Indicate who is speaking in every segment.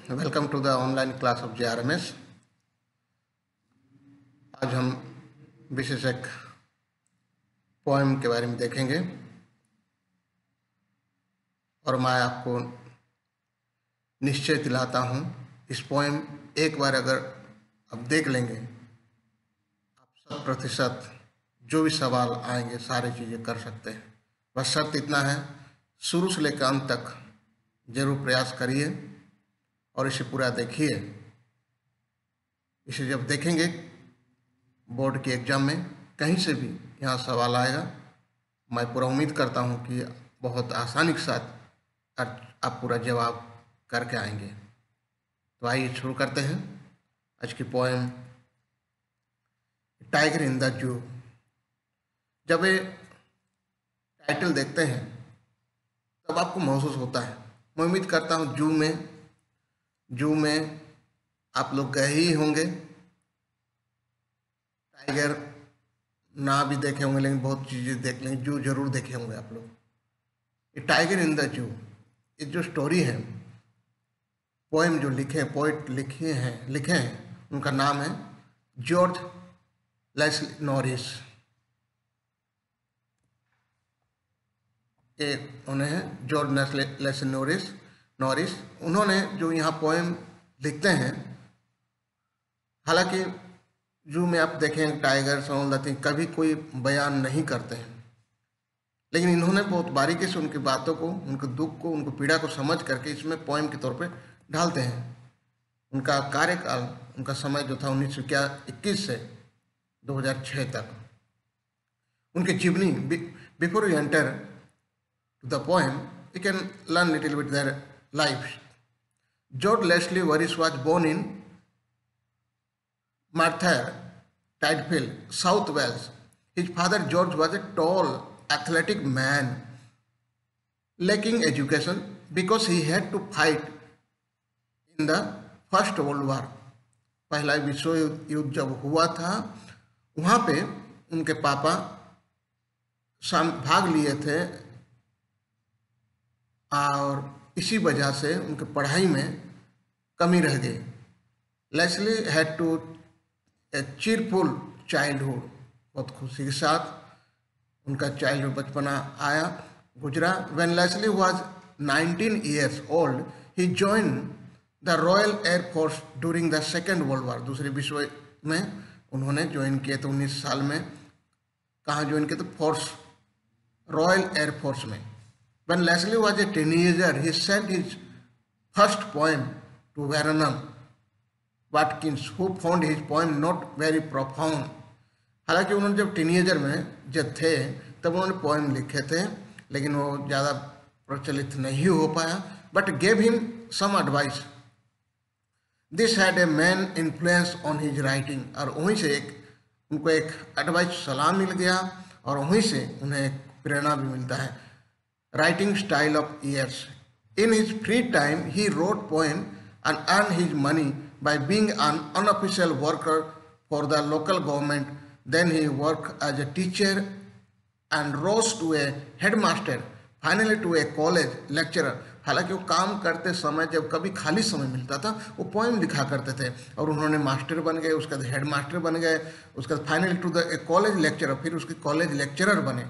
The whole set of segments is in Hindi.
Speaker 1: Welcome to the online class of JRMS। आज हम विशेष एक पोएम के बारे में देखेंगे और मैं आपको निश्चय दिलाता हूँ, इस पोएम एक बार अगर आप देख लेंगे, आप 100% जो भी सवाल आएंगे सारी चीज़ें कर सकते हैं। बस शर्त इतना है, शुरू से लेकर अंत तक जरूर प्रयास करिए और इसे पूरा देखिए। इसे जब देखेंगे बोर्ड के एग्ज़ाम में कहीं से भी यहाँ सवाल आएगा, मैं पूरा उम्मीद करता हूँ कि बहुत आसानी के साथ आप पूरा जवाब करके आएंगे। तो आइए शुरू करते हैं आज की poem, tiger in the zoo. जब ये टाइटल देखते हैं तब आपको महसूस होता है, मैं उम्मीद करता हूँ जू में आप लोग गए ही होंगे। टाइगर ना भी देखे होंगे लेकिन बहुत चीज़ें देख लेंगे, जू जरूर देखे होंगे आप लोग। ये टाइगर इन द जू, ये जो स्टोरी है, पोएम जो पोइट लिखे हैं उनका नाम है जॉर्ज लेस्ली नॉरिस। ये उन्हें हैं जॉर्ज लेस्ली नॉरिस। उन्होंने जो यहाँ पोएम लिखते हैं, हालांकि जू में आप देखें टाइगर समझ कभी कोई बयान नहीं करते हैं, लेकिन इन्होंने बहुत बारीकी से उनकी बातों को, उनके दुख को, उनको पीड़ा को समझ करके इसमें पोएम के तौर पे ढालते हैं। उनका कार्यकाल, उनका समय जो था 1921 से 2006 तक। उनकी जीवनी, before you enter to the poem you can learn little bit their life. George Leslie Norris was born in Marthair, Tidefield, South Wales. His father George was a tall, athletic man, lacking education because he had to fight in the First World War. पहला विश्व युद्ध जब हुआ था, वहाँ पे उनके पापा भाग लिए थे और इसी वजह से उनके पढ़ाई में कमी रह गई। Leslie had to a cheerful childhood, बहुत खुशी के साथ उनका चाइल्डहुड बचपना गुजरा। When Leslie was 19 years old, he joined the Royal Air Force during the Second World War. दूसरे विश्व में उन्होंने ज्वाइन किए थे 19 साल में। कहाँ ज्वाइन किए थे? फोर्स, रॉयल एयर फोर्स में। When Leslie was a teenager, he sent his first poem to Vernon Watkins, who found his poem not very profound. हालांकि उन्होंने जब टीनेजर में जब थे तब उन्होंने पोएम लिखे थे, लेकिन वो ज़्यादा प्रचलित नहीं हो पाया। But gave him some advice. This had a man influence on his writing. और वहीं से उनको एक एडवाइस, सलाह मिल गया और वहीं से उन्हें एक प्रेरणा भी मिलता है। Writing style of years. In his free time he wrote poem and earn his money by being an unofficial worker for the local government. Then he worked as a teacher and rose to a headmaster, finally to a college lecturer. हालांकि वो काम करते समय जब कभी खाली समय मिलता था वो पोएम लिखा करते थे और उन्होंने मास्टर बन गए, उसके बाद हेड मास्टर बन गए, उसके बाद finally to the college lecturer, फिर उसके कॉलेज लेक्चरर बने।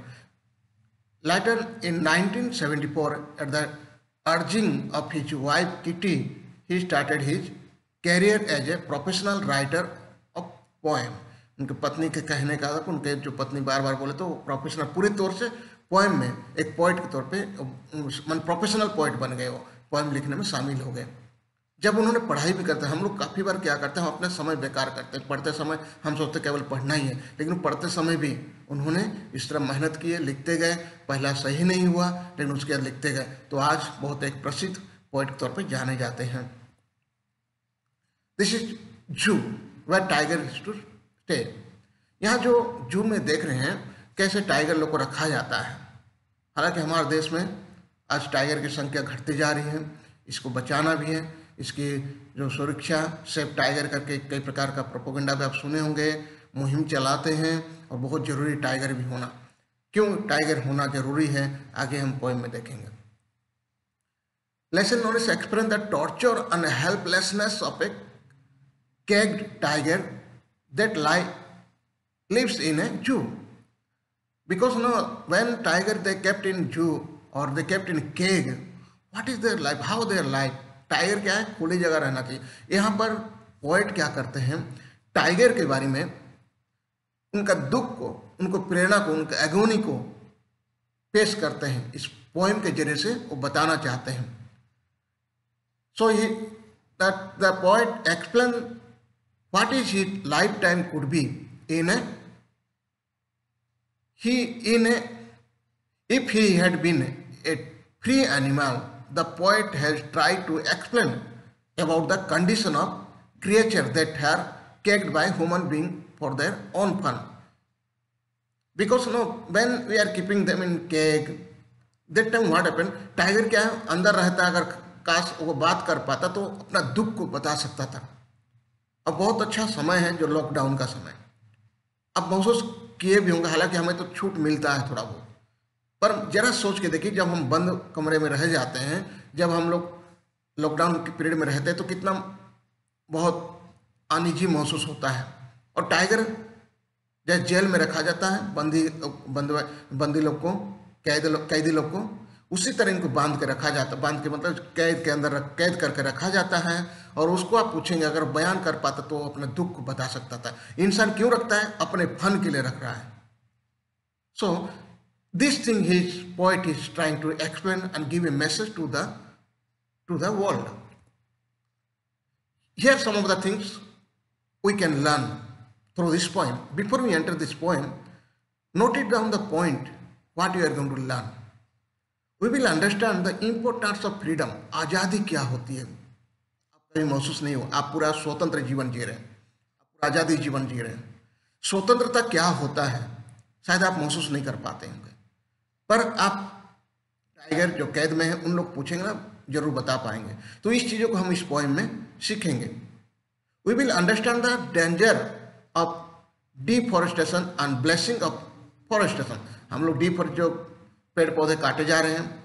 Speaker 1: Later in 1974, at the urging of his wife Kitty, he started his career as a professional writer of poem. उनके पत्नी के कहने का था, उनके जो पत्नी बार बार बोले तो वो प्रोफेशनल, पूरी तौर से पोएम में एक पोइट के तौर पे प्रोफेशनल पोइट बन गए, वो पोएम लिखने में शामिल हो गए। जब उन्होंने पढ़ाई भी करते हैं, हम लोग काफ़ी बार क्या करते हैं, हम अपने समय बेकार करते हैं। पढ़ते समय हम सोचते केवल पढ़ना ही है, लेकिन पढ़ते समय भी उन्होंने इस तरह मेहनत की, लिखते गए। पहला सही नहीं हुआ लेकिन उसके बाद लिखते गए, तो आज बहुत एक प्रसिद्ध पोइट के तौर पे जाने जाते हैं। This is zoo where tiger is to stay. यहाँ जो जू में देख रहे हैं कैसे टाइगर लोग को रखा जाता है। हालांकि हमारे देश में आज टाइगर की संख्या घटती जा रही है, इसको बचाना भी है। इसकी जो सुरक्षा, सेफ टाइगर करके कई प्रकार का प्रोपेगेंडा भी आप सुने होंगे, मुहिम चलाते हैं और बहुत ज़रूरी टाइगर भी होना। क्यों टाइगर होना जरूरी है, आगे हम पोएम में देखेंगे। Lesson known as explain the torture and helplessness of a caged tiger that lives in a zoo. Because when tiger they kept in zoo or they kept in cage, what is their life, how their life? Tiger क्या है, खुली जगह रहना चाहिए. यहाँ पर पोएट क्या करते हैं, टाइगर के बारे में उनका दुख को, उनको प्रेरणा को, उनका एगोनी को पेश करते हैं. इस पोएम के जरिए से वो बताना चाहते हैं. So that the poet explain what is his lifetime could be if he had been a free animal. The poet has tried to explain about the condition of creatures that are caged by human beings for their own fun. Because when we are keeping them in cage, that time what happened, tiger क्या है, अंदर रहता है. अगर काश वो बात कर पाता तो अपना दुख को बता सकता था. अब बहुत अच्छा समय है जो लॉकडाउन का समय. अब महसूस किए भी होंगे, हालांकि हमें तो छूट मिलता है थोड़ा बहुत, पर जरा सोच के देखिए, जब हम बंद कमरे में रह जाते हैं, जब हम लोग लॉकडाउन के पीरियड में रहते हैं, तो कितना बहुत अनईजी महसूस होता है. और टाइगर जैसे जेल में रखा जाता है बंदी लोग को, कैदी लोग को, उसी तरह इनको बांध के रखा जाता है. बांध के मतलब कैद के अंदर कैद करके रखा जाता है. और उसको आप पूछेंगे, अगर बयान कर पाता तो अपने दुख को बता सकता था. इंसान क्यों रखता है, अपने फन के लिए रख रहा है. सो this thing his poet is trying to explain and give a message to the world. Here are some of the things we can learn through this poem. Before we enter this poem, note it down the point what you are going to learn. We will understand the importance of freedom. आज़ादी क्या होती है, आप कभी महसूस नहीं हो. आप पूरा स्वतंत्र जीवन जी रहे हैं, आप पूरा आज़ादी जीवन जी रहे हैं. स्वतंत्रता क्या होता है शायद आप महसूस नहीं कर पाते होंगे, पर आप टाइगर जो कैद में है उन लोग पूछेंगे ना, जरूर बता पाएंगे. तो इस चीज़ों को हम इस पोएम में सीखेंगे. We will understand the danger of deforestation and blessing of forestation. हम लोग जो पेड़ पौधे काटे जा रहे हैं,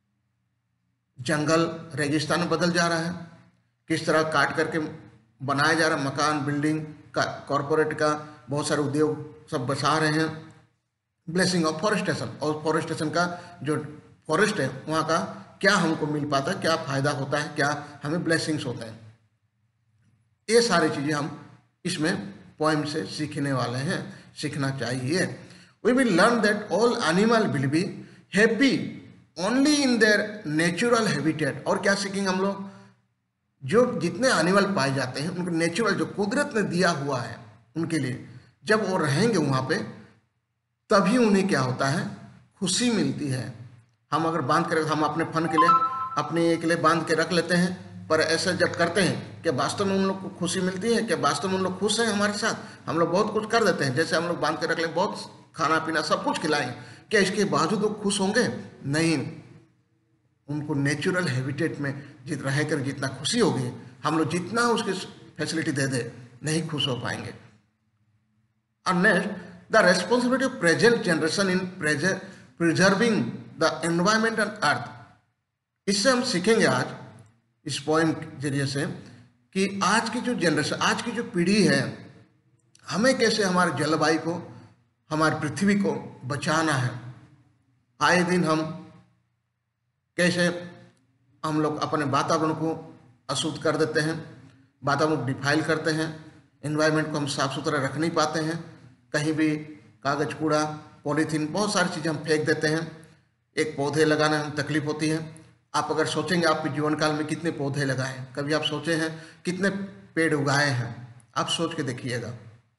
Speaker 1: जंगल रेगिस्तान में बदल जा रहा है, किस तरह काट करके बनाया जा रहा है, मकान बिल्डिंग का, कॉरपोरेट का, बहुत सारे उद्योग सब बसा रहे हैं. ब्लेसिंग ऑफ फॉरेस्टेशन, और फॉरेस्टेशन का जो फॉरेस्ट है वहाँ का क्या हमको मिल पाता है, क्या फ़ायदा होता है, क्या हमें ब्लेसिंग्स होते हैं. ये सारी चीज़ें हम इसमें पोएम से सीखने वाले हैं, सीखना चाहिए. We will learn that all animal will be happy only in their natural habitat. और क्या सीखेंगे हम लोग, जो जितने एनिमल पाए जाते हैं उनको नेचुरल जो कुदरत ने दिया हुआ है उनके लिए, जब वो रहेंगे वहाँ पे तभी उन्हें क्या होता है, खुशी मिलती है. हम अगर बांध के हम अपने फन के लिए, अपने के लिए बांध के रख लेते हैं, पर ऐसा जब करते हैं कि वास्तव में उन लोग को खुशी मिलती है, कि वास्तव में उन लोग खुश हैं हमारे साथ. हम लोग बहुत कुछ कर देते हैं, जैसे हम लोग बांध के रख लें, बहुत खाना पीना सब कुछ खिलाएं, क्या इसके बावजूद वो खुश होंगे? नहीं. उनको नेचुरल हैबिटेट में रह कर जितना खुशी होगी, हम लोग जितना उसकी फैसिलिटी दे दे नहीं खुश हो पाएंगे. और next, the responsibility of present generation in preserving the environment and earth. इससे हम सीखेंगे आज इस पोएम के जरिए से कि आज की जो जनरेशन, आज की जो पीढ़ी है, हमें कैसे हमारे जलवायु को, हमारी पृथ्वी को बचाना है. आए दिन हम कैसे हम लोग अपने वातावरण को अशुद्ध कर देते हैं, वातावरण को डिफाइल करते हैं, एनवायरनमेंट को हम साफ सुथरा रख नहीं पाते हैं. कहीं भी कागज, कूड़ा, पॉलीथीन, बहुत सारी चीज़ें हम फेंक देते हैं. एक पौधे लगाने में तकलीफ होती है. आप अगर सोचेंगे आपके जीवन काल में कितने पौधे लगाए हैं, कभी आप सोचे हैं कितने पेड़ उगाए हैं, आप सोच के देखिएगा.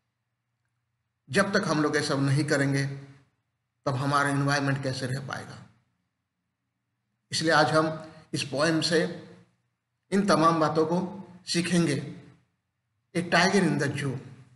Speaker 1: जब तक हम लोग ये सब नहीं करेंगे तब हमारा एनवायरनमेंट कैसे रह पाएगा. इसलिए आज हम इस पोएम से इन तमाम बातों को सीखेंगे. ए टाइगर इन द जू,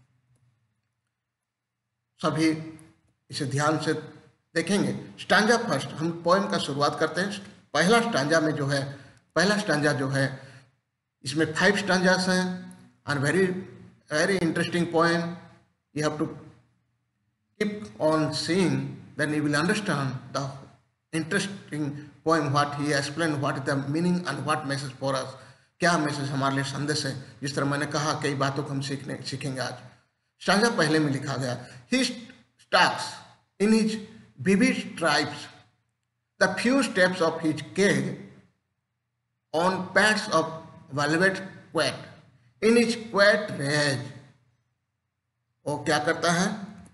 Speaker 1: सभी इसे ध्यान से देखेंगे. स्टांजा फर्स्ट, हम पोएम का शुरुआत करते हैं. पहला स्टांजा जो है इसमें 5 स्टांजास हैं. And very interesting poem. You have to keep on seeing, then you will understand the interesting poem what he explain what is the meaning and what message for us, क्या मैसेज हमारे लिए संदेश है। जिस तरह मैंने कहा कई बातों को हम सीखेंगे आज। स्टांजा पहले में लिखा गया, he starts in his vivid stripes the few steps of his cage on pads of velvet quiet in his quiet rage। वो क्या करता है,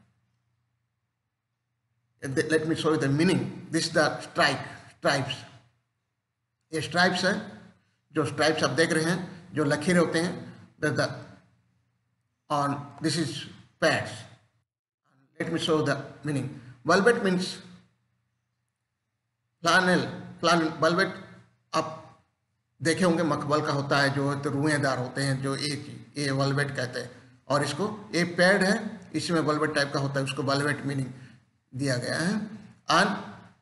Speaker 1: let me show you the meaning, this is the stripes, ये stripes है, जो stripes आप देख रहे हैं, जो लकीरें होते हैं, the on this is pads। let me show you the meaning। Velvet means flannel, velvet आप देखे होंगे मखमल का होता है, जो तो रुएदार होते हैं, जो ये वेलवेट कहते हैं। और इसको ये पैड है, इसमें वेलवेट टाइप का होता है, उसको वेलवेट मीनिंग दिया गया है। And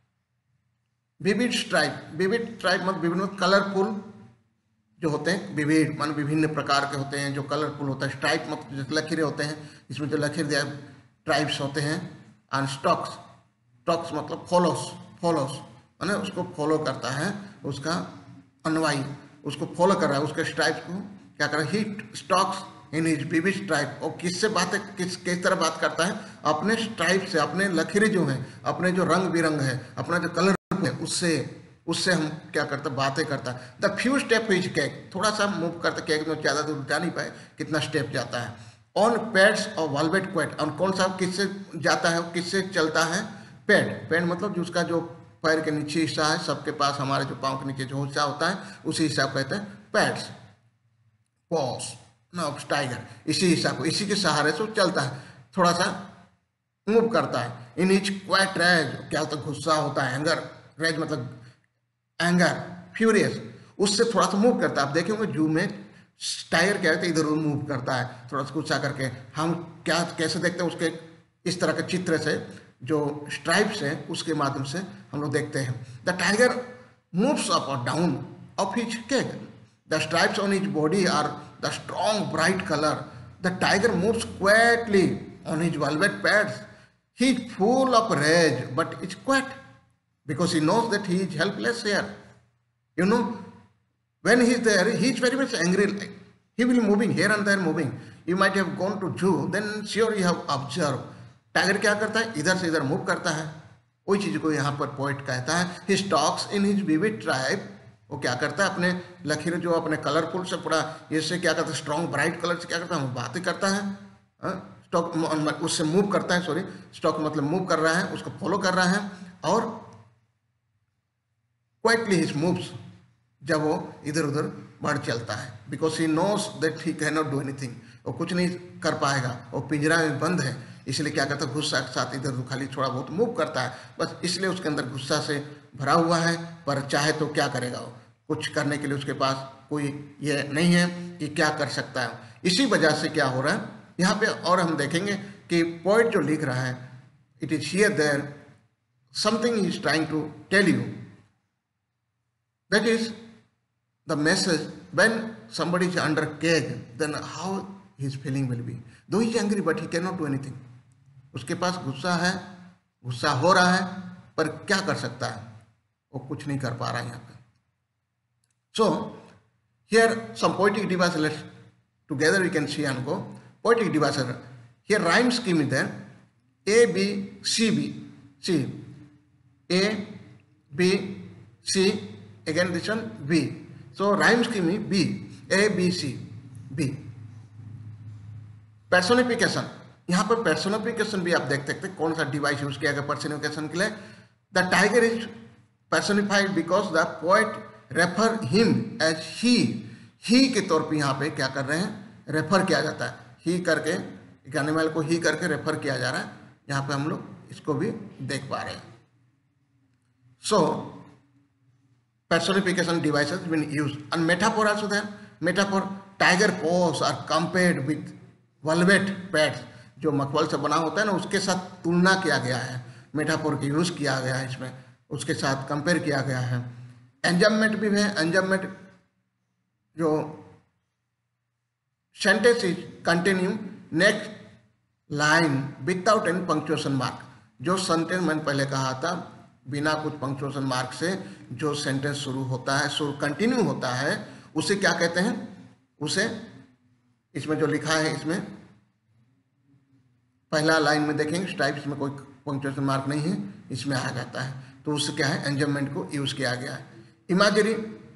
Speaker 1: vivid stripe, vivid stripe मतलब विभिन्न कलरफुल जो होते हैं, विविड मान विभिन्न प्रकार के होते हैं, जो कलरफुल होता है। स्ट्राइप मतलब जो लकीरें होते हैं, इसमें जो लकीर दिया ट्राइब्स होते हैं। एंड स्टॉक्स मतलब फॉलोस है, उसको फॉलो करता है, उसका अनुयायी उसको फॉलो कर रहा है, उसके स्ट्राइप्स को क्या कर रहा है। He stalks in his vivid stripe, और किससे बातें किस तरह बात करता है, अपने स्ट्राइप से, अपने लकीरें जो हैं, अपने जो रंग बिरंग है, अपना जो कलर है, उससे हम क्या करते हैं, बातें करता है। The few step his cage, थोड़ा सा मूव करता, केक में ज़्यादा दूर जा नहीं पाए, कितना स्टेप जाता है। ऑन पैड्स और वेलवेट क्वेट, और कौन सा किससे जाता है, किससे चलता है, पैड मतलब जो उसका जो पैर के नीचे हिस्सा है, सबके पास हमारे जो पाँव के नीचे जो हिस्सा होता है, उसी हिस्सा को कहते हैं पैड्स, पॉस ना टाइगर, इसी हिस्सा को, इसी के सहारे से चलता है, थोड़ा सा मूव करता है। इन इच क्वाइट रेज, क्या होता है, गुस्सा होता है, एंगर, रेज मतलब एंगर, फ्यूरियस, उससे थोड़ा सा मूव करता है। आप देखेंगे जू में टाइगर क्या है, इधर उधर मूव करता है थोड़ा सा गुस्सा करके। हम क्या कैसे देखते हैं, उसके इस तरह के चित्र से, जो स्ट्राइप्स है उसके माध्यम से हम लोग देखते हैं। द टाइगर मूव्स अप और down of his cage, the stripes on his body are the strong bright colour, the tiger moves quietly on his velvet pads, he is full of rage but is quiet because he knows that he is helpless here. You know, when he is there, he is very much angry. He will moving here and there moving. You might have gone to zoo, then sure you have observed. Tiger क्या करता है, इधर से इधर मूव करता है। वही चीज को यहाँ पर पोइट कहता है, he stalks in his vivid tribe। वो क्या करता है, अपने लकीर जो अपने कलरफुल से पूरा इससे क्या करता है, स्ट्रॉन्ग ब्राइट कलर से क्या करता है, बातें करता है, स्टॉक उससे मूव करता है, सॉरी स्टॉक मतलब मूव कर रहा है, उसको फॉलो कर रहा है। और क्वाइटली हिज मूव्स, जब वो इधर उधर बढ़ चलता है, because he knows that he can not do anything, वो कुछ नहीं कर पाएगा, वो पिंजरा में बंद है, इसलिए क्या करता है, गुस्सा के साथ इधर उधर खाली थोड़ा बहुत मूव करता है, बस इसलिए उसके अंदर गुस्सा से भरा हुआ है। पर चाहे तो क्या करेगा, वो कुछ करने के लिए उसके पास कोई ये नहीं है कि क्या कर सकता है। इसी वजह से क्या हो रहा है यहाँ पे, और हम देखेंगे कि पोइट जो लिख रहा है, it is here there something he is trying to tell you. That is the message. When somebody is under cage, then how his feeling will be. Though he is angry, but he cannot do anything. उसके पास गुस्सा है, गुस्सा हो रहा है, पर क्या कर सकता है, वो कुछ नहीं कर पा रहा है यहाँ पे। So here some poetic devices. Let's together we can see and go. Poetic devices. Here rhyme scheme is there. A B C B C A B C. Again this one B. So rhyme scheme is B, A B C B. Personification, यहाँ पर personification भी आप देख सकते हैं, कौन सा डिवाइस यूज किया गया personification के लिए। The tiger is personified because the poet refer him as he. He के तौर पे यहाँ पे क्या कर रहे हैं, रेफर किया जाता है, he करके एक एनिमल को he करके रेफर किया जा रहा है। यहाँ पे हम लोग इसको भी देख पा रहे हैं। So personification devices been used, and metaphor also there. Metaphor, tiger paws are compared with velvet pads, जो मखमल से बना होता है ना, उसके साथ तुलना किया गया है, मेटाफोर की यूज किया गया है इसमें, उसके साथ कंपेयर किया गया है। एंजम्मेंट भी है, एंजम्मेंट जो sentence is continue next line without any punctuation mark, जो सेंटेंस मैंने पहले कहा था बिना कुछ पंक्चुएशन मार्क से जो सेंटेंस शुरू होता है, शुरू कंटिन्यू होता है, उसे क्या कहते हैं? उसे, इसमें जो लिखा है, इसमें पहला लाइन में देखेंगे स्ट्राइप्स में कोई पंक्चुएशन मार्क नहीं है, इसमें आ जाता है, तो उससे क्या है, एंजम्मेंट को यूज किया गया है। इमेजरी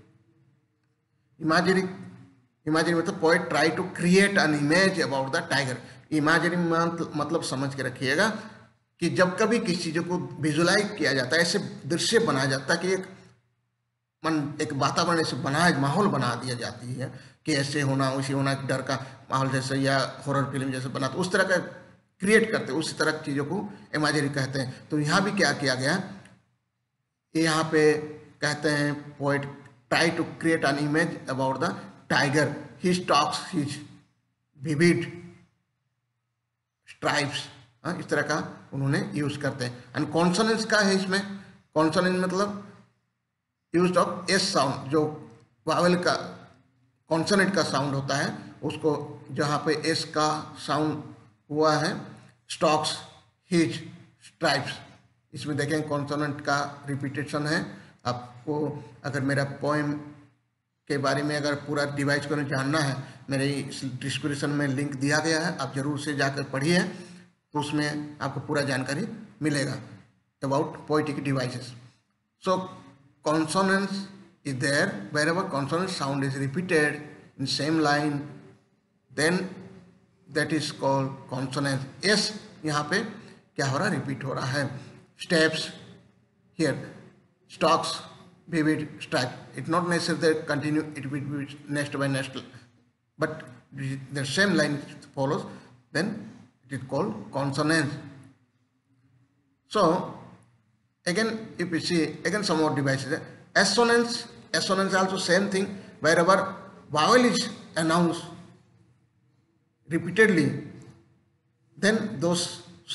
Speaker 1: मतलब poet try to create an image about the tiger. Imagery मतलब समझ के रखिएगा कि जब कभी किसी चीज़ों को विजुलाइज किया जाता है, ऐसे दृश्य बनाया जाता है कि एक वातावरण ऐसे माहौल बना दिया जाती है कि ऐसे होना, वैसे होना, डर का माहौल जैसे या हॉरर फिल्म जैसे बना, तो उस तरह का क्रिएट करते हैं, उसी तरह की चीज़ों को इमेजरी कहते हैं। तो यहाँ भी क्या किया गया, यहाँ पे कहते हैं poet try to create an image about the tiger, he stalks his vivid stripes, इस तरह का उन्होंने यूज करते हैं। एंड कॉन्सोनेंस का है इसमें, कॉन्सोनेंस मतलब यूज ऑफ एस साउंड, जो वावेल का कॉन्सोनेंट का साउंड होता है, उसको जहाँ पे एस का साउंड हुआ है, स्टॉक्स हिज स्ट्राइप्स, इसमें देखें कॉन्सोनेंट का रिपीटेशन है। आपको अगर मेरा पोएम के बारे में अगर पूरा डिवाइस को जानना है, मेरे डिस्क्रिप्शन में लिंक दिया गया है, आप जरूर से जाकर पढ़िए, तो उसमें आपको पूरा जानकारी मिलेगा about poetic devices. So consonance is there, wherever consonant sound is repeated in same line, then that is called consonance. S यहाँ पे क्या हो रहा है, रिपीट हो रहा है। Steps here, stalks, vivid, stripe. It's not necessary that continue, it will be next by next, but the same line follows, then it is called consonance. So again, if we see again some more devices, assonance also same thing, wherever vowel is announced repeatedly, then those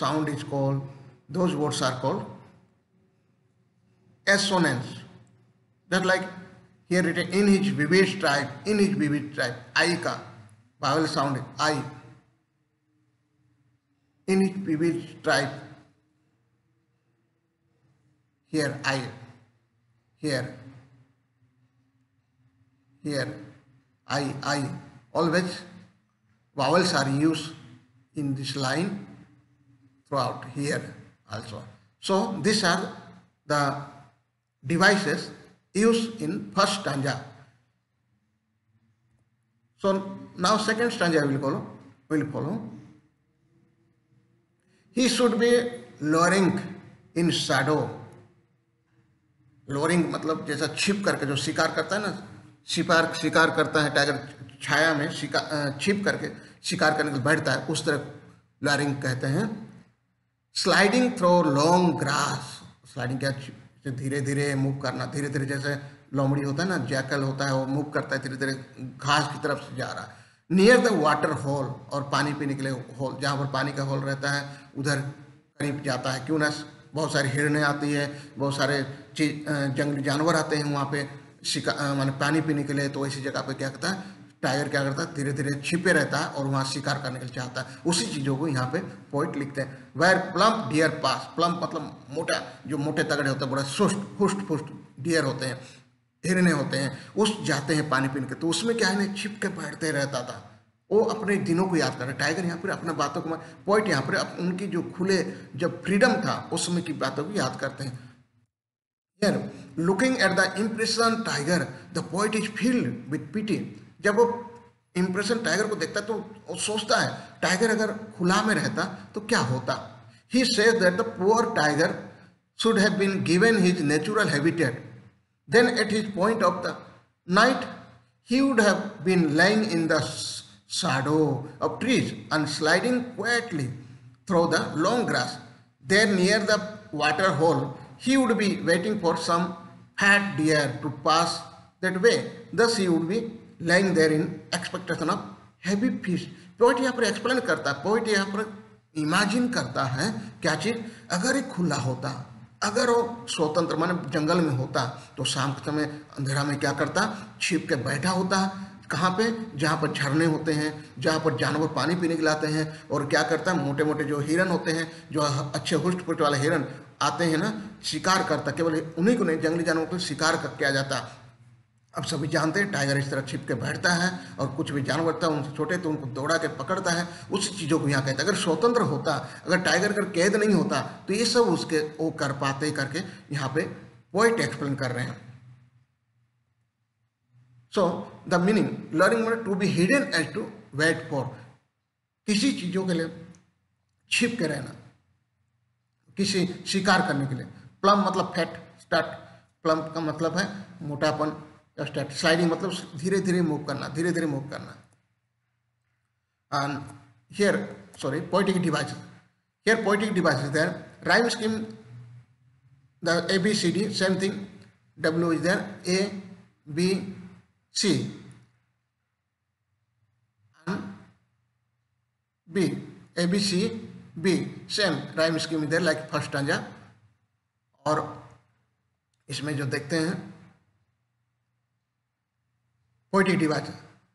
Speaker 1: words are called assonance. Just like here written, in his vivid stripe, I का vowel sound है I, in his vivid stripe, here I, here I, always vowels are used in this line throughout, here also. So these are the devices used in first stanza. So now second stanza will follow. He should be lowering in shadow. Lowering मतलब जैसा छिप करके जो शिकार करता है ना, शिकार करता है टाइगर, छाया में छिप करके शिकार करने के लिए बैठता है, उस तरह लोअरिंग कहते हैं। Sliding through long grass, sliding क्या, धीरे धीरे मूव करना, धीरे धीरे जैसे लोमड़ी होता है ना, जैकल होता है, वो मूव करता है धीरे धीरे घास की तरफ से जा रहा है। नियर द वाटर होल, और पानी पीने के लिए होल, जहाँ पर पानी का होल रहता है उधर करीब जाता है, क्यों ना बहुत सारी हिरनें आती है, बहुत सारे जंगली जानवर आते हैं वहाँ पे माने पानी पीने के लिए, तो ऐसी जगह पे क्या करता है टाइगर, क्या करता है धीरे धीरे छिपे रहता है और वहाँ शिकार करने के लिए चाहता है। उसी चीज़ों को यहाँ पे पोइट लिखते हैं। Where plump deer pass, plump मतलब मोटा, जो मोटे तगड़े होते हैं, बड़ा हुष्ट पुष्ट डियर होते हैं, हिरने होते हैं, उस जाते हैं पानी पीने के, तो उसमें क्या है छिप के बैठते रहता था, वो अपने दिनों को याद कर रहे। टाइगर यहाँ पर अपने बातों को, पोइट यहाँ पर उनकी जो खुले जब फ्रीडम था उस समय की बातों को याद करते हैं। Here, looking at the impression tiger, the poet is filled with pity. जब वो इम्प्रेशन टाइगर को देखता है तो वो सोचता है टाइगर अगर खुला में रहता तो क्या होता। He says that the poor tiger should have been given his natural habitat. Then at his point of the night, he would have been lying in the shadow of trees and sliding quietly through the long grass. There near the water hole, he would be waiting for some fat deer to pass that way. Thus he would be lying there in expectation of heavy fish. Poet यहाँ पर एक्सप्लेन करता है, पोइट यहाँ पर इमेजिन करता है क्या चीज, अगर ये खुला होता, अगर वो स्वतंत्र माने जंगल में होता, तो शाम के समय अंधेरा में क्या करता, छिप के बैठा होता, कहाँ पे? जहाँ पर झरने होते हैं, जहाँ पर जानवर पानी पीने के लिए आते हैं। और क्या करता है, मोटे मोटे जो हिरन होते हैं, जो अच्छे हुष्ट पुष्ट वाले हिरन आते हैं ना, शिकार करता, केवल उन्हीं को नहीं, जंगली जानवरों को शिकार किया जाता। अब सभी जानते हैं टाइगर इस तरह छिप के बैठता है, और कुछ भी जानवर था उनसे छोटे तो उनको दौड़ा के पकड़ता है। उसी चीज़ों को यहाँ कहते हैं। अगर स्वतंत्र होता, अगर टाइगर का कैद नहीं होता, तो ये सब उसके वो कर पाते करके यहाँ पे पोइट एक्सप्लेन कर रहे हैं। सो द मीनिंग लर्निंग मतलब to be hidden as to wait for, किसी चीज़ों के लिए छिप के रहना, किसी शिकार करने के लिए। प्लम मतलब फैट, स्टार्ट, प्लम का मतलब है मोटापन, स्टार्ट। स्लाइडिंग मतलब धीरे धीरे मूव करना, धीरे धीरे मूव करना। And here sorry poetic device, here poetic device is there, rhyme scheme the ABCD same thing, W is there, A B C and B, ABC B, same rhyme scheme इधर लाइक फर्स्ट स्टैंजा। और इसमें जो देखते हैं poetic device,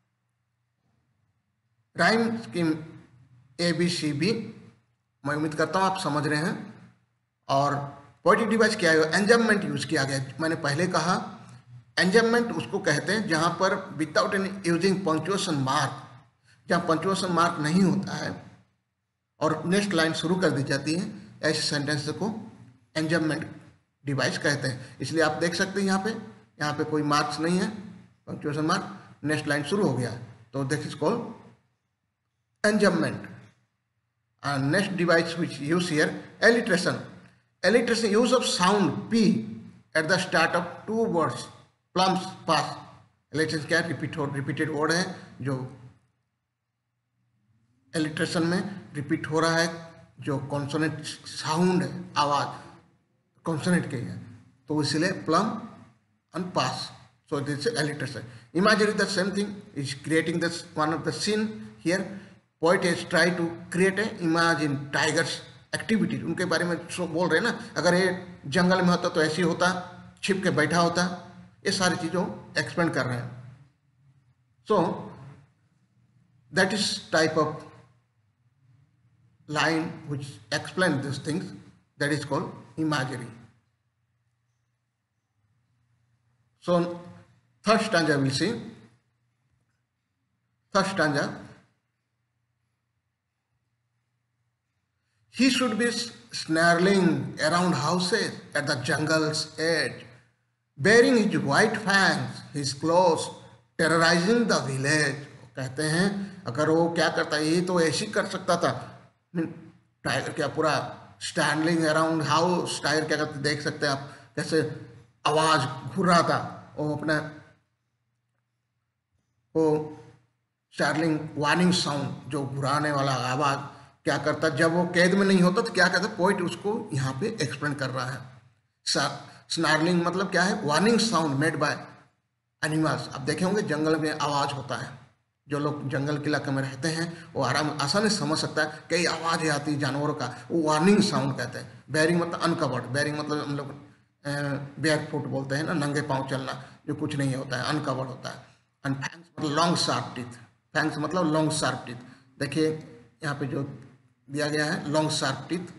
Speaker 1: rhyme scheme ABCB, मैं उम्मीद करता हूँ आप समझ रहे हैं। और पोएटिक डिवाइस क्या है, एंजम्मेंट यूज किया गया। मैंने पहले कहा एंजम्मेंट उसको कहते हैं जहाँ पर without any using punctuation mark, जहाँ पंक्चुएशन मार्क नहीं होता है और नेक्स्ट लाइन शुरू कर दी जाती है, ऐसे सेंटेंस को एंजम्मेंट डिवाइस कहते हैं। इसलिए आप देख सकते हैं यहाँ पे कोई मार्क्स नहीं है, पंक्चुएशन मार्क, नेक्स्ट लाइन शुरू हो गया, तो this is called enjambment. And next device which use here, alliteration. Alliteration use of sound P at the start of two words, plums pass. Alliteration क्या है, रिपीटेड वर्ड है, जो एलिट्रेशन में रिपीट हो रहा है, जो कॉन्सोनेंट साउंड है, आवाज कॉन्सोनेंट के है, तो इसलिए plum and pass, so this is alliteration. Imagine the same thing is creating this one of the scene here, poet is try to create a imagine tiger's activity, उनके बारे में बोल रहे हैं ना, अगर ये जंगल में होता तो ऐसे ही होता, छिप के बैठा होता, ये सारी चीज़ों एक्सप्लेन कर रहे हैं। So that is type of line which explain these things, that is called imagery. So third stanza we'll see. Third stanza, he should be snarling around houses at the jungle's edge, bearing his white fangs, his claws, terrorizing the village. कहते हैं अगर वो क्या करता, ये तो ऐसे ही कर सकता था, टाइगर क्या पूरा स्टैंडलिंग अराउंड हाउस, टाइगर क्या करते देख सकते हैं आप, कैसे आवाज घुर रहा था, वो अपना वो स्टार्लिंग वार्निंग साउंड, जो घुराने वाला आवाज क्या करता, जब वो कैद में नहीं होता तो क्या कहता, पोइट उसको यहाँ पे एक्सप्लेन कर रहा है। स्नार्लिंग मतलब क्या है, warning sound made by animals. आप देखे होंगे जंगल में आवाज होता है, जो लोग जंगल के इलाके में रहते हैं वो आसानी से समझ सकता है, कई आवाज़ें आती है जानवरों का, वो वार्निंग साउंड कहते हैं। बेयरिंग मतलब अनकवर्ड, बेयरिंग मतलब हम लोग बेयर फुट बोलते हैं ना, नंगे पाँव चलना, जो कुछ नहीं होता है, अनकवर्ड होता है। एंड फैंग्स मतलब लॉन्ग शार्प टीथ, फैंग्स मतलब लॉन्ग शार्प टीथ। देखिए यहाँ पे जो दिया गया है लॉन्ग शार्प टीथ,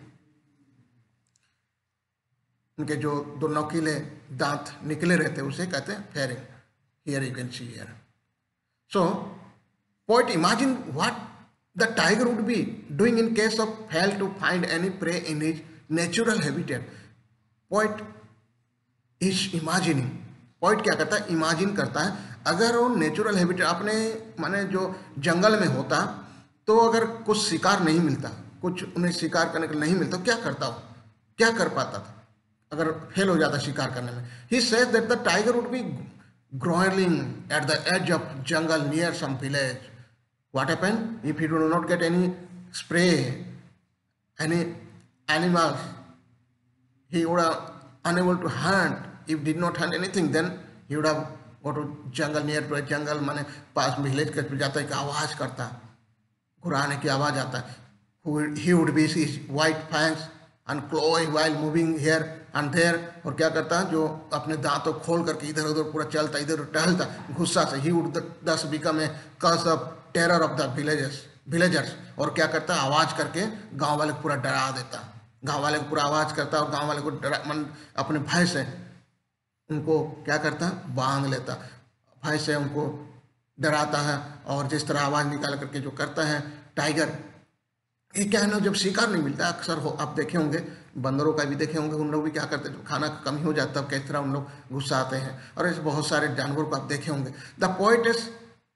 Speaker 1: उनके जो दो नोकीले दांत निकले रहते हैं उसे कहते हैं फेरिंग। Here you can see here. So poet imagine what the tiger would be doing in case of fail to find any prey in his natural habitat. Poet is imagining, poet क्या करता है, इमेजिन करता है, अगर वो नेचुरल हैबिटेट अपने माने जो जंगल में होता, तो अगर कुछ शिकार नहीं मिलता, कुछ उन्हें शिकार करने के लिए नहीं मिलता, क्या करता हो, क्या कर पाता था अगर फेल हो जाता शिकार करने में। He says that the tiger would be growling at the edge of jungle near some village. What happened if he do not get any spray, any animals? He would have unable to hunt. If did not hunt anything, then he would have go to jungle, near to a jungle, माने पास में विलेज के जाता है, आवाज करता, घुराने की आवाज आता है। He would be his white fangs, and clawing while moving here and there, और क्या करता है, जो अपने दांतों खोल करके इधर उधर पूरा चलता, इधर उधर टहलता गुस्सा से। He would thus become a cause of terror of the villagers, और क्या करता, आवाज करके गांव वाले को पूरा डरा देता, गांव वाले को पूरा आवाज करता और गांव वाले को अपने भय से उनको क्या करता, बांध लेता, भय से उनको डराता है। और जिस तरह आवाज निकाल करके जो करता है टाइगर, ये क्या है ना, जब शिकार नहीं मिलता, अक्सर हो आप देखे होंगे, बंदरों का भी देखे होंगे, उन लोग भी क्या करते हैं, जब खाना कमी हो जाता है किस तरह उन लोग गुस्सा आते हैं, और ऐसे बहुत सारे जानवरों को आप देखे होंगे। The poets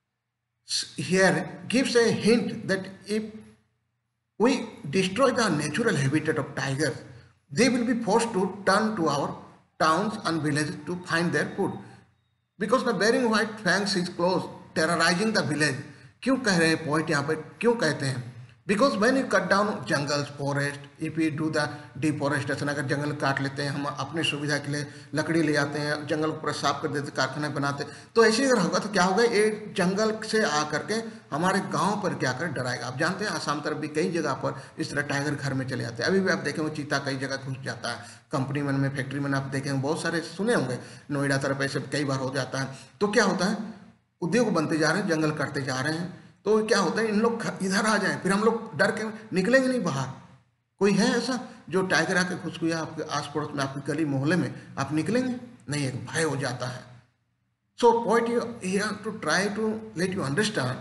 Speaker 1: here gives a hint that if we destroy the natural habitat of tigers, they will be forced to turn to our towns and villages to find their food, because the bearing white fangs is close terrorizing the village। क्यों कह रहे हैं पोइट यहाँ पर, क्यों कहते हैं, because when you cut down jungles forest, if you do the deforestation, अगर जंगल काट लेते हैं हम अपनी सुविधा के लिए, लकड़ी ले आते हैं, जंगल को पूरा साफ कर देते, कारखाने बनाते, तो ऐसे अगर होगा तो क्या होगा, ये जंगल से आ करके हमारे गांव पर क्या कर डराएगा। आप जानते हैं आसाम तरफ भी कई जगह पर इस तरह टाइगर घर में चले जाते हैं, अभी भी आप देखेंगे चीता कई जगह घुस जाता है, कंपनी में फैक्ट्री में आप देखेंगे, बहुत सारे सुने होंगे, नोएडा तरफ ऐसे कई बार हो जाता है। तो क्या होता है, उद्योग बनते जा रहे हैं, जंगल काटते जा रहे हैं, तो क्या होता है, इन लोग इधर आ जाएं, फिर हम लोग डर के निकलेंगे नहीं बाहर। कोई है ऐसा जो टाइगर आके घुस गया आपके आस पड़ोस में, आपकी गली मोहल्ले में, आप निकलेंगे नहीं, एक भय हो जाता है। So point you here to try to let you understand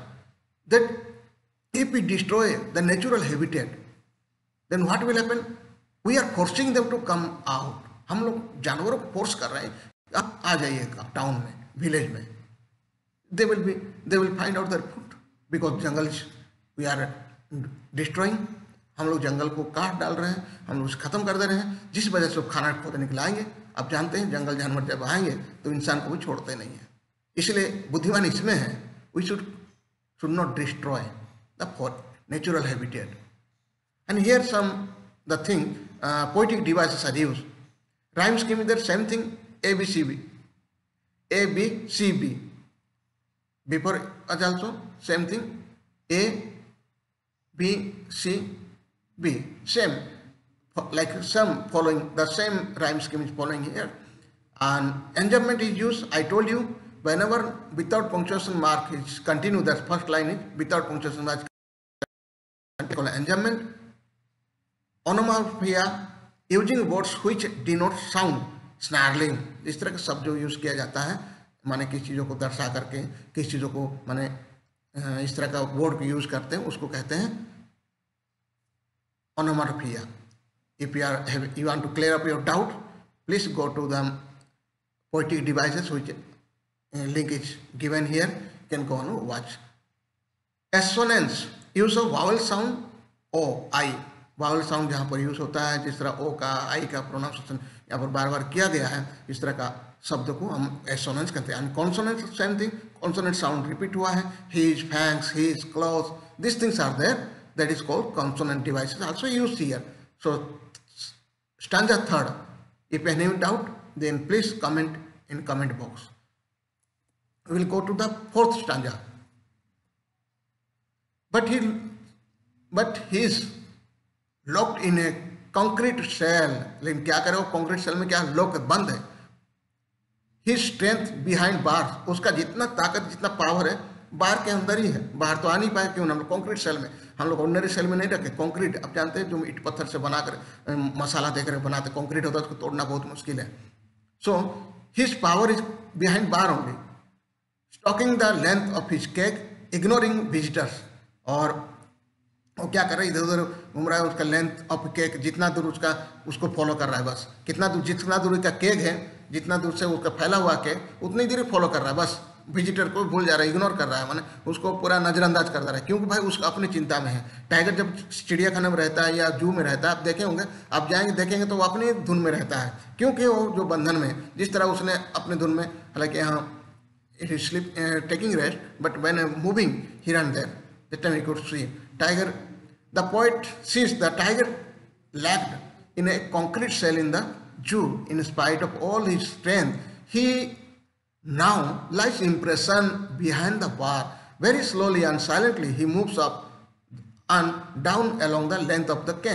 Speaker 1: that if we destroy the natural habitat, then what will happen, we are forcing them to come out. हम लोग जानवरों को फोर्स कर रहे हैं, आप आ जाइएगा टाउन में, विलेज में, they will find out their food, because jungle we are destroying, हम लोग जंगल को काट डाल रहे हैं, हम लोग उसे खत्म कर दे रहे हैं, जिस वजह से खाना खोते निकलाएंगे। आप जानते हैं जंगल जानवर जब आएंगे तो इंसान को भी छोड़ते नहीं है, इसलिए बुद्धिमान इसमें है, we should not destroy the natural habitat. And here some the thing poetic devices are used, rhyme scheme is the same thing, A B C B, before also same thing, A B C B, same, like some following the same rhyme scheme is following here. And enjambment is used, I told you, whenever without punctuation mark is continue, that first line is without punctuation mark, called enjambment. Onomatopoeia, using words which denote sound, snarling, इस तरह के शब्द जो यूज किया जाता है, माने किस चीज़ों को दर्शा करके, किस चीज़ों को माने इस तरह का वर्ड यूज करते हैं, उसको कहते हैं onomatopoeia. If you want to clear up your doubt, please go to the poetic devices which link is given here, you can go and watch. Assonance, use of vowel sound o, I, vowel sound जहाँ पर यूज होता है, जिस तरह ओ का, आई का प्रोनाउंसिएशन यहाँ पर बार बार किया गया है, इस तरह का शब्द को हम एसोनेंस कहते हैं। And consonant same thing, consonant sound repeat हुआ है, his, fangs, his, claws, this things are there, that is called consonant devices also used here. So stanza third, if any doubt then please comment in comment box. We will go to the fourth stanza. But he is locked in a concrete cell, लेकिन क्या करे वो कंक्रीट सेल में क्या लॉक बंद है। हिज स्ट्रेंथ बिहाइंड बार, उसका जितना ताकत जितना पावर है बार के अंदर ही है, बाहर तो आ नहीं पाए, क्यों, हम लोग कंक्रीट सेल में, हम लोग ऑर्डिनरी सेल में नहीं रखे। कंक्रीट आप जानते हैं जो ईट पत्थर से बनाकर मसाला देकर बनाते, कंक्रीट होता है, उसको तोड़ना बहुत मुश्किल है। So his power is behind bar only, stalking the length of his cage, ignoring visitors, और वो क्या कर रहा है, इधर उधर घूम रहा है, उसका लेंथ ऑफ केक जितना दूर उसको फॉलो कर रहा है, बस कितना दूर, जितना दूर का केक है, जितना दूर से उसका फैला हुआ केक उतनी दूर फॉलो कर रहा है, बस विजिटर को भूल जा रहा है, इग्नोर कर रहा है, माने उसको पूरा नजरअंदाज कर रहा है, क्योंकि भाई उसका अपनी चिंता में है। टाइगर जब चिड़ियाखाना में रहता है या जू में रहता है, आप देखे होंगे, आप जाएंगे देखेंगे तो वो अपनी धुन में रहता है, क्योंकि वो जो बंधन में, जिस तरह उसने अपने धुन में, हालांकि यहाँ it is sleep taking rest, but when moving here and there, that time you could see tiger. The poet sees the tiger locked in a concrete cell in the zoo. In spite of all his strength, he now lies imprisoned behind the bar. Very slowly and silently, he moves up and down along the length of the cage.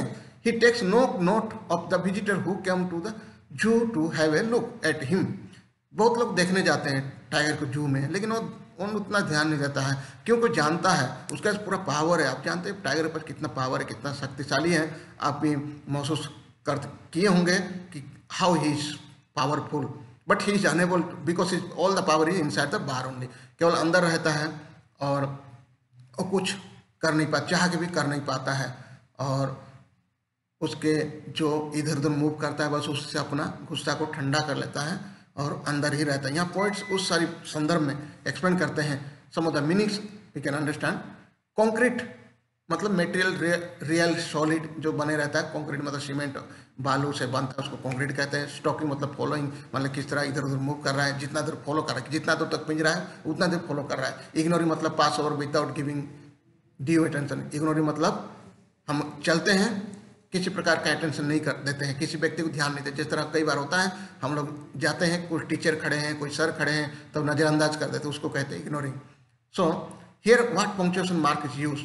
Speaker 1: He takes no note of the visitor who came to the zoo to have a look at him. बहुत लोग देखने जाते हैं टाइगर को जू में, लेकिन वो उतना ध्यान नहीं देता है, क्योंकि जानता है उसके पास पूरा पावर है। आप जानते हैं टाइगर के पास कितना पावर है, कितना शक्तिशाली है। आप भी महसूस कर किए होंगे कि how he is powerful, but he is unable because is all the power is inside the bar only. केवल अंदर रहता है और वो कुछ कर नहीं पाता, चाह के भी कर नहीं पाता है, और उसके जो इधर उधर मूव करता है बस उससे अपना गुस्सा को ठंडा कर लेता है और अंदर ही रहता है। यहाँ पॉइंट्स उस सारी संदर्भ में एक्सप्लेन करते हैं। Some of the meanings we can understand. Concrete मतलब मटेरियल, रियल सॉलिड जो बने रहता है। कॉन्क्रीट मतलब सीमेंट बालू से बनता है, उसको कॉन्क्रीट कहते हैं। स्टॉकिंग मतलब फॉलोइंग, मतलब किस तरह इधर उधर मूव कर रहा है, जितना दूर फॉलो कर रहा है, जितना दूर तक पिंजरा है उतना दूर फॉलो कर रहा है। इग्नोरिंग मतलब pass over without giving due attention. Ignoring मतलब हम चलते हैं, किसी प्रकार का अटेंशन नहीं कर देते हैं, किसी व्यक्ति को ध्यान नहीं देते। जिस तरह कई बार होता है, हम लोग जाते हैं, कोई टीचर खड़े हैं, कोई सर खड़े हैं, तब तो नज़रअंदाज कर देते, उसको कहते हैं ignoring. So here what punctuation mark is use.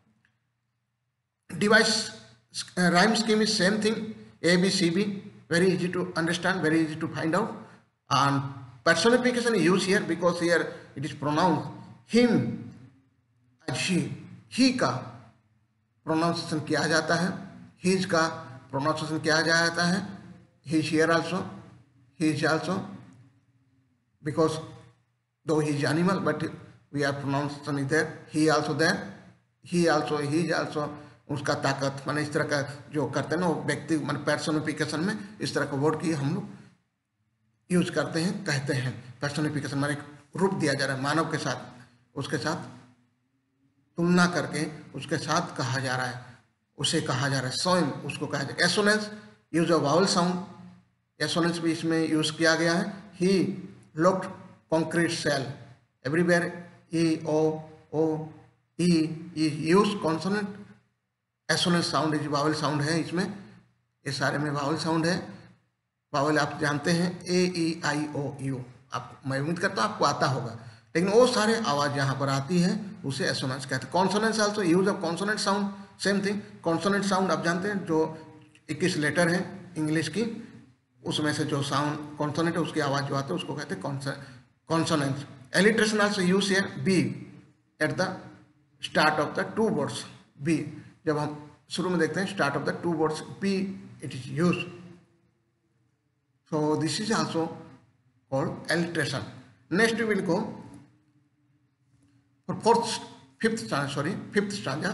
Speaker 1: Device rhyme scheme is same thing, A B C B, very easy to understand, very easy to find out. And personification is used here because here it is pronounced him as she। He का प्रोनाउंसिएशन किया जाता है, his का प्रोनाउंसिएशन किया जाता है। he is here also, he is also, because though he is animal but we are pronunciation is there, he also there, he also, he is also। उसका ताकत माने इस तरह का जो करते हैं ना वो व्यक्ति मान पर्सोनिफिकेशन में इस तरह का वर्ड की हम लोग यूज करते हैं, कहते हैं। पर्सोनिफिकेशन माने एक रूप दिया जा रहा है मानव के साथ, उसके साथ तुलना करके उसके साथ कहा जा रहा है, उसे कहा जा रहा है, स्वयं उसको कहा जाए। Assonance use of vowel sound, assonance भी इसमें यूज किया गया है। He looked concrete cell everywhere, E O O E use consonant. Assonance sound is vowel sound है, इसमें ये सारे में वावल साउंड है। वावल आप जानते हैं ए ई आई ओ यू, आप मैं उम्मीद करता हूँ आपको आता होगा, लेकिन वो सारे आवाज़ यहाँ पर आती है उसे एसोनेंस कहते हैं। Consonants also use of consonant sound, same thing. Consonant sound आप जानते हैं जो 21 लेटर है इंग्लिश की, उसमें से जो साउंड कॉन्सोनेंट है उसकी आवाज़ जो आती है उसको कहते हैं consonants. Alliteration also use here B at the start of the two words. B जब हम शुरू में देखते हैं start of the two words, B it is use. So this is also called alliteration. Next we will go for fifth stanza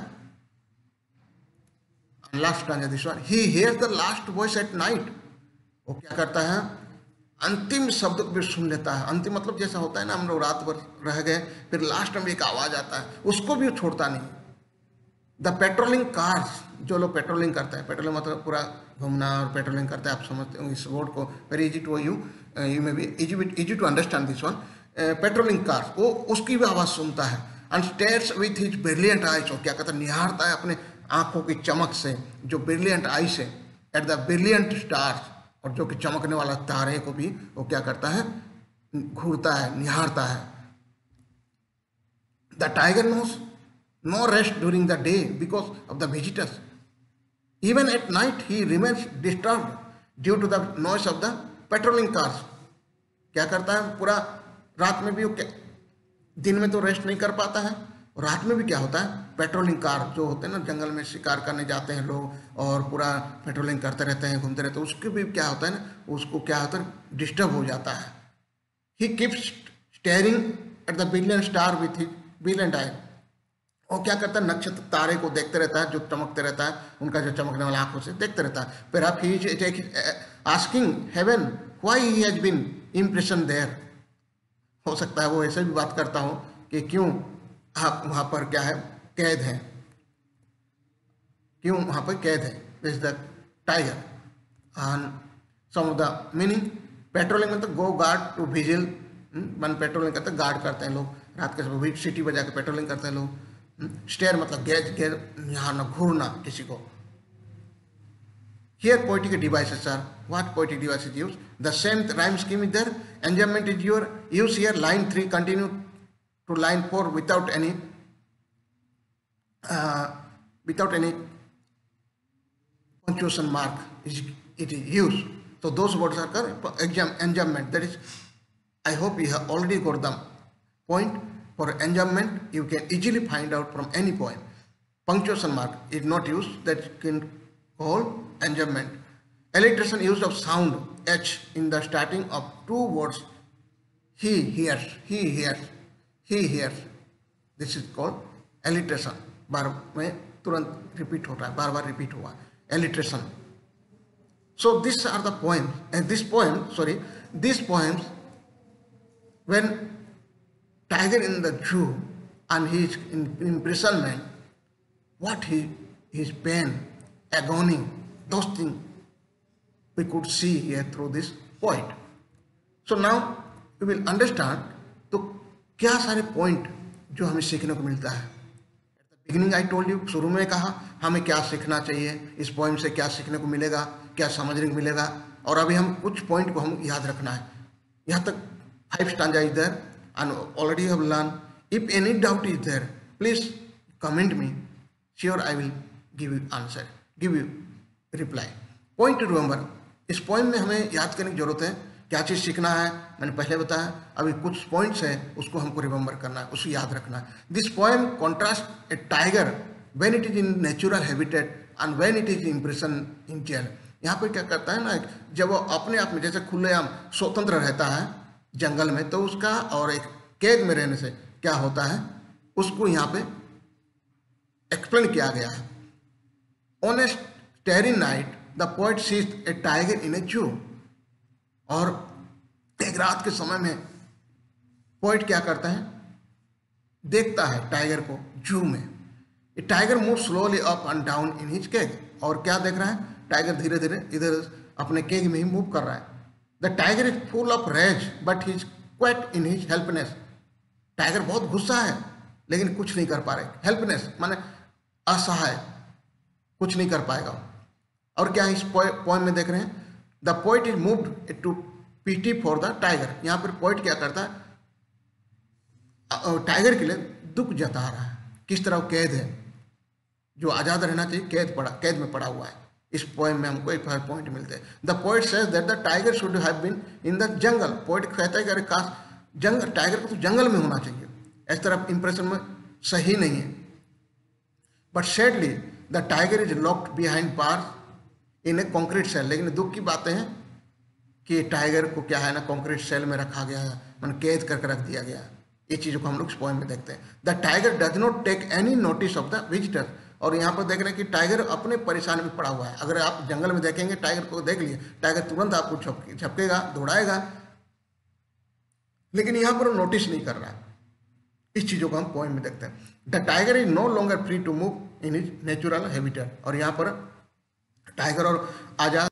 Speaker 1: and last stanza, this one. He hears the last voice at night. वो क्या करता है, अंतिम शब्द को भी सुन लेता है। अंतिम मतलब जैसा होता है ना, हम लोग रात भर रह गए, फिर लास्ट में एक आवाज आता है, उसको भी छोड़ता नहीं। द पेट्रोलिंग कार्स, जो लोग पेट्रोलिंग करते हैं, पेट्रोलिंग मतलब पूरा घूमना और पेट्रोलिंग करते हैं, आप समझते हो इस वर्ड को, very easy to you may be easy to understand this one. Patrolling cars, वो उसकी भी आवाज़ सुनता है। And stares with his brilliant eyes, और क्या कहता है, निहारता है अपने आंखों की चमक से, जो ब्रिलियंट आइज है, एट द ब्रिलियंट स्टार्स, और जो कि चमकने वाला तारे को भी वो क्या करता है, घूरता है, निहारता है। The tiger knows no rest during the day because of the visitors. Even at night he remains disturbed due to the noise of the patrolling cars. क्या करता है, पूरा रात में भी वो दिन में तो रेस्ट नहीं कर पाता है, और रात में भी क्या होता है, पेट्रोलिंग कार जो होते हैं ना, जंगल में शिकार करने जाते हैं लोग और पूरा पेट्रोलिंग करते रहते हैं, घूमते रहते हैं, उसके भी क्या होता है ना, उसको क्या होता है, डिस्टर्ब हो जाता है। He keeps staring at the brilliant star with his brilliant eye. वो क्या करता है, नक्षत्र तारे को देखते रहता है, जो चमकते रहता है, उनका जो चमकने वाला आंखों से देखते रहता है। फिर आप he asking heaven why he has been impression there, हो सकता है वो ऐसे भी बात करता हो कि क्यों आप वहाँ पर क्या है, कैद है, क्यों वहाँ पर कैद है। This the tiger. And some of the meaning, patrolling में तो गो गार्ड टू विजिल, मन पेट्रोलिंग करते गार्ड करते हैं लोग, रात के समय सिटी बजा के पेट्रोलिंग करते हैं लोग। स्टेयर मतलब गेज निहारना, घूरना किसी को। Here poetic devices are, what poetic devices use? The same rhyme scheme is there. Enjambment is your use here. Line 3 continue to line 4 without any punctuation mark it is used. So those words are called enjambment. That is, I hope you have already got the point. For enjambment, you can easily find out from any poem. Punctuation mark is not used, that you can call enjambment. Alliteration used of sound H in the starting of two words. He hears, he hears, he hears. This is called alliteration. बार में तुरंत repeat होता है, बार बार repeat हुआ. Alliteration. So these are the poems, and these poems, when Tiger in the Jew and his imprisonment, what his pain, agony, those things we could see here through this poet. So now we will understand तो क्या सारे point जो हमें सीखने को मिलता है. बिगिनिंग आई टोल्ड यू, शुरू में कहा हमें क्या सीखना चाहिए, इस पोइम से क्या सीखने को मिलेगा, क्या समझने को मिलेगा, और अभी हम कुछ पॉइंट को हम याद रखना है. यहाँ तक 5 stanza is there and already have learn. If any doubt is there please comment me, sure I will give you answer, give you reply. Point to remember, इस पोइम में हमें याद करने की जरूरत है. क्या चीज़ सीखना है मैंने पहले बताया, अभी कुछ पॉइंट्स है उसको हमको रिमेंबर करना है, उसको याद रखना है. This poem contrast a tiger when it is in natural habitat and when it is impression in jail. यहाँ पे क्या करता है ना, जब वो अपने आप में जैसे खुलेआम स्वतंत्र रहता है जंगल में, तो उसका और एक कैद में रहने से क्या होता है उसको यहाँ पे एक्सप्लेन किया गया है. On a starry night the poet sees a tiger in a zoo. और एक रात के समय में पोएट क्या करता है, देखता है टाइगर को जू में. Tiger move slowly up and down in his cage. और क्या देख रहा है, टाइगर धीरे धीरे इधर अपने केज में ही मूव कर रहा है. The tiger is full of rage but he is quiet in his helplessness. Tiger बहुत गुस्सा है लेकिन कुछ नहीं कर पा रहे. हेल्पनेस माने असहाय, कुछ नहीं कर पाएगा. और क्या इस पोएम में देख रहे हैं, the poet is moved to pity for the tiger. यहाँ पर पोइट क्या करता है, टाइगर के लिए दुख जता रहा है. किस तरह कैद है, जो आज़ाद रहना चाहिए कैद में पड़ा हुआ है. इस पोएम में हमको एक पॉइंट मिलते हैं. The poet says that the tiger should have been in the jungle. Poet कहता है कि अरे काश टाइगर को तो जंगल में होना चाहिए. इस तरह इंप्रेशन में सही नहीं है. But sadly the tiger is locked behind bars in a concrete cell. लेकिन दुख की बातें हैं कि टाइगर को क्या है ना कॉन्क्रीट सेल में रखा गया है, मन कैद करके रख दिया गया. ये चीज़ों को हम लोग इस पोएम में देखते हैं. The tiger does not take any notice of the visitor. और यहाँ पर देख रहे हैं कि टाइगर अपने परेशानी में पड़ा हुआ है. अगर आप जंगल में देखेंगे टाइगर को देख लिए, टाइगर तुरंत आपको झपकेगा, दौड़ाएगा, लेकिन यहाँ पर नोटिस नहीं कर रहा है. इस चीज़ों को हम पोएम में देखते हैं. The tiger is no longer free to move in his natural habitat. और यहाँ पर टाइगर और आजाद